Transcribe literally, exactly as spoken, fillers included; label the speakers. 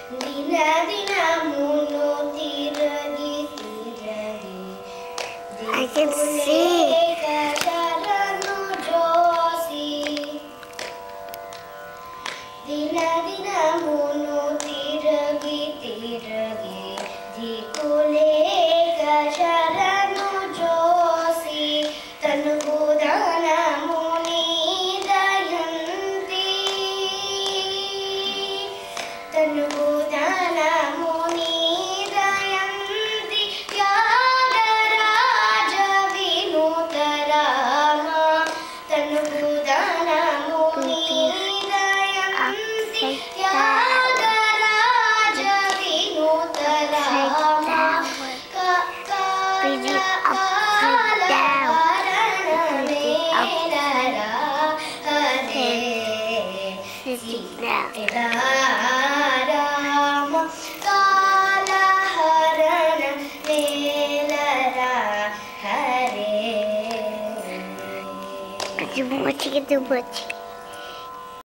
Speaker 1: ದಿನ ದಿನಮುನು ತಿರುಗಿ ತಿರುಗಿ
Speaker 2: I can see.
Speaker 1: ಶರಣು ಜೋಸಿ ದಿನ ದಿನಮುನು ತಿರುಗಿ ತಿರುಗಿ ದಿಕ್ಕುಲೇಕ ಶರಣು ಜೋಸಿ ತನುಗು ದಾನ ಮುನಿ ದಯಂತಿ ತನುಗು ದಾನ ಮುನಿ ದಯಂತಿ ತ್ಯಾಗರಾಜ ವಿನೂತ ರಾಮ ತನುಗು ದಾನ ಮುನಿ ದಯಂತಿ ತ್ಯಾಗರಾಜ ವಿನೂತ ರಾಮ ರಾಮ ಕಾಲಹರಣ ಮೇಲರ ಹರೇ
Speaker 2: Kacamata kita buat.